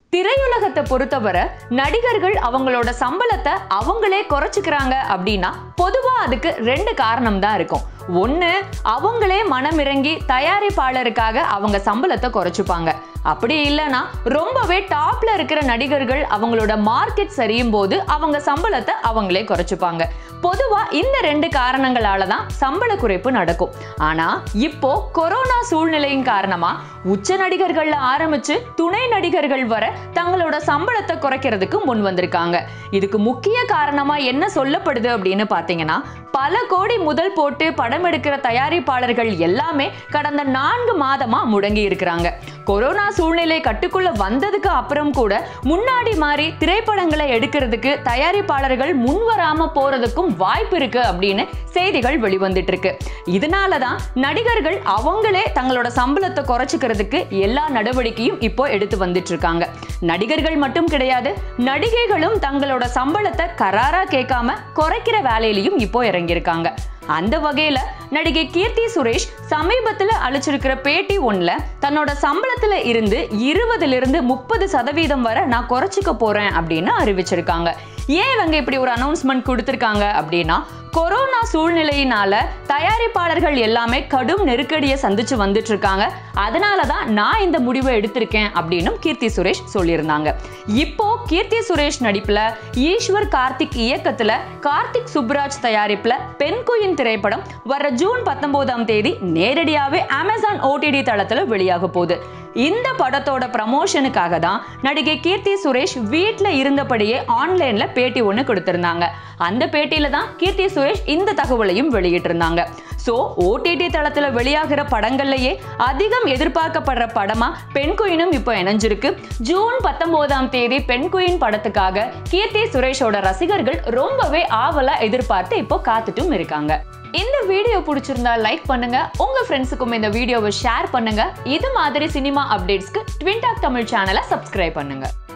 திரையுலகத்தை பொறுத்தவரை நடிகர்கள் அவங்களோட சம்பளத்தை அவங்களே குறைச்சிக்கிறாங்க அப்படின்னா பொதுவா அதுக்கு ரெண்டு காரணம் தான் இருக்கும். ஒண்ணு, அவங்களே மனமிறங்கி தயாரிப்பாளருக்காக அவங்க சம்பளத்தை குறைச்சுப்பாங்க. அப்படி இல்லைன்னா ரொம்பவே டாப்ல இருக்கிற நடிகர்கள் அவங்களோட மார்க்கெட் சரியும் போது அவங்க சம்பளத்தை அவங்களே குறைச்சுப்பாங்க. பொதுவா இந்த ரெண்டு காரணங்களால தான் சம்பள குறைப்பு நடக்கும். ஆனா இப்போ கொரோனா சூழ்நிலையின் காரணமா உச்ச நடிகர்கள்ல ஆரம்பிச்சு துணை நடிகர்கள் வர தங்களோட சம்பளத்தை குறைக்கிறதுக்கு முன் வந்திருக்காங்க. இதுக்கு முக்கிய காரணமா என்ன சொல்லப்படுது அப்படின்னு பாத்தீங்கன்னா, பல கோடி முதல் போட்டு படம் எடுக்கிற தயாரிப்பாளர்கள் எல்லாமே கடந்த 4 மாதமா முடங்கி இருக்கிறாங்க. கொரோனா சூழ்நிலை கட்டுக்குள்ள வந்ததுக்கு அப்புறம் கூட முன்னாடி மாதிரி திரைப்படங்களை எடுக்கிறதுக்கு தயாரிப்பாளர்கள் முன்வராம போறதுக்கும் வாய்ப்பு இருக்கு அப்படின்னு செய்திகள் வெளிவந்துட்டு இருக்கு. இதனாலதான் நடிகர்கள் அவங்களே தங்களோட சம்பளத்தை குறைச்சிக்கிறதுக்கு எல்லா நடவடிக்கையும் இப்போ எடுத்து வந்துட்டு இருக்காங்க. நடிகர்கள் மட்டும் கிடையாது, நடிகைகளும் தங்களோட சம்பளத்தை கராரா கேட்காம குறைக்கிற வேலையிலையும் இப்போ இறங்கியிருக்காங்க. அந்த வகையில நடிகை கீர்த்தி சுரேஷ் சமீபத்துல அளிச்சிருக்கிற பேட்டி ஒண்ணுல தன்னோட சம்பளத்துல இருந்து 20% வரை நான் குறைச்சிக்க போறேன் அப்படின்னு அறிவிச்சிருக்காங்க. ஏன் இவங்க இப்படி ஒரு அனௌன்ஸ்மெண்ட் கொடுத்திருக்காங்க அப்படின்னா, கொரோனா சூழ்நிலையினால தயாரிப்பாளர்கள் எல்லாமே கடும் நெருக்கடியை சந்திச்சு வந்துட்டு இருக்காங்க. அதனாலதான் நான் இந்த முடிவை எடுத்திருக்கேன் அப்படின்னு கீர்த்தி சுரேஷ் சொல்லியிருந்தாங்க. இப்போ கீர்த்தி சுரேஷ் நடிப்புல ஈஸ்வர் கார்த்திக் இயக்கத்துல கார்த்திக் சுப்ராஜ் தயாரிப்புல பெண் குயின் திரைப்படம் வர ஜூன் 19 நேரடியாவே அமேசான் OTT தளத்துல வெளியாக போகுது. இந்த படத்தோட ப்ரமோஷனுக்காக தான் நடிகை கீர்த்தி சுரேஷ் வீட்ல இருந்தபடியே ஆன்லைன்ல பேட்டி ஒண்ணு கொடுத்திருந்தாங்க. அந்த பேட்டியில தான் கீர்த்தி சுரேஷ் இந்த தகவலையும் வெளியிட்டு இருந்தாங்க. சோ OTT தளத்துல வெளியாகிற படங்கள்லயே அதிகம் எதிர்பார்க்கப்படுற படமா பெண் குயினும் இப்போ இணைஞ்சிருக்கு. ஜூன் 19 பெண் குயின் படத்துக்காக கீர்த்தி சுரேஷோட ரசிகர்கள் ரொம்பவே ஆவலா எதிர்பார்த்து இப்போ காத்துட்டும் இருக்காங்க. இந்த வீடியோ பிடிச்சிருந்தா லைக் பண்ணுங்க, உங்க ஃப்ரெண்ட்ஸுக்கும் இந்த வீடியோவை ஷேர் பண்ணுங்க. இது மாதிரி சினிமா அப்டேட்ஸ்க்கு ட்வின் டாக் தமிழ் சேனலை சப்ஸ்கிரைப் பண்ணுங்க.